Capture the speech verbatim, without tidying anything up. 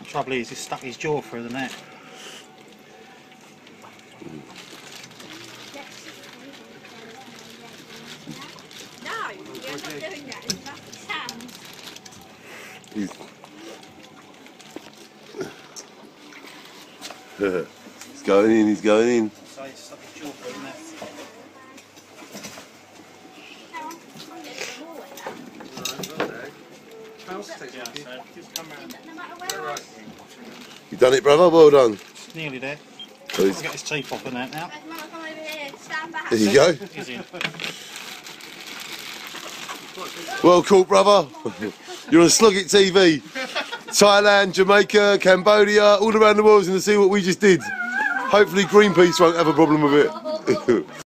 Trouble is, he's stuck his jaw through the net. No, you're not doing that. It's not the sound. He's... he's going in, he's going in. So he's stuck his jaw through the net. No matter where I You done it, brother? Well done. It's nearly there. So I'll he's... get his teeth off the net now. Come over here, stand back. There you go. He's in. Well caught, brother. You're on Slug It T V. Thailand, Jamaica, Cambodia, all around the world's going to see what we just did. Hopefully Greenpeace won't have a problem with it.